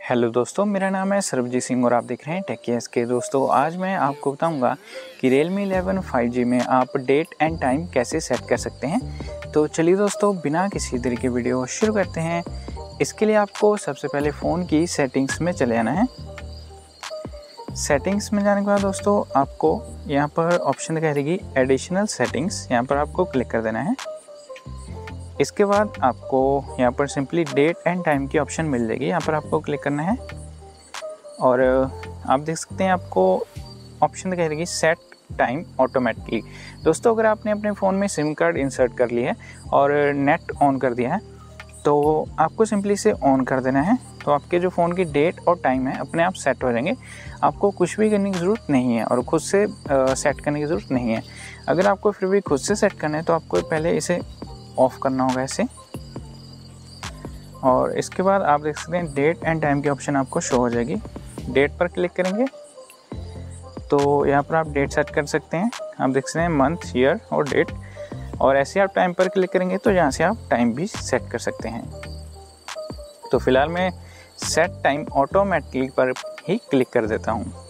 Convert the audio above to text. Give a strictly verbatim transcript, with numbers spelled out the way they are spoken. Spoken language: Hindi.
हेलो दोस्तों, मेरा नाम है सर्वजीत सिंह और आप देख रहे हैं टेक के। दोस्तों आज मैं आपको बताऊंगा कि Realme इलेवन फाइव जी में आप डेट एंड टाइम कैसे सेट कर सकते हैं। तो चलिए दोस्तों, बिना किसी देरी के वीडियो शुरू करते हैं। इसके लिए आपको सबसे पहले फ़ोन की सेटिंग्स में चले जाना है। सेटिंग्स में जाने के बाद दोस्तों आपको यहाँ पर ऑप्शन दिखाई देगी एडिशनल सेटिंग्स, यहाँ पर आपको क्लिक कर देना है। इसके बाद आपको यहाँ पर सिंपली डेट एंड टाइम की ऑप्शन मिल जाएगी, यहाँ पर आपको क्लिक करना है और आप देख सकते हैं आपको ऑप्शन दिखाई देगी सेट टाइम ऑटोमेटिकली। दोस्तों अगर आपने अपने फ़ोन में सिम कार्ड इंसर्ट कर लिया है और नेट ऑन कर दिया है तो आपको सिंपली इसे ऑन कर देना है, तो आपके जो फ़ोन की डेट और टाइम है अपने आप सेट हो जाएंगे। आपको कुछ भी करने की ज़रूरत नहीं है और ख़ुद से आ, सेट करने की ज़रूरत नहीं है। अगर आपको फिर भी खुद से सेट करना है तो आपको पहले इसे ऑफ़ करना होगा ऐसे, और इसके बाद आप देख सकते हैं डेट एंड टाइम की ऑप्शन आपको शो हो जाएगी। डेट पर क्लिक करेंगे तो यहाँ पर आप डेट सेट कर सकते हैं, आप देख सकते हैं मंथ, ईयर और डेट। और ऐसे आप टाइम पर क्लिक करेंगे तो यहाँ से आप टाइम भी सेट कर सकते हैं। तो फिलहाल मैं सेट टाइम ऑटोमेटिकली पर ही क्लिक कर देता हूँ।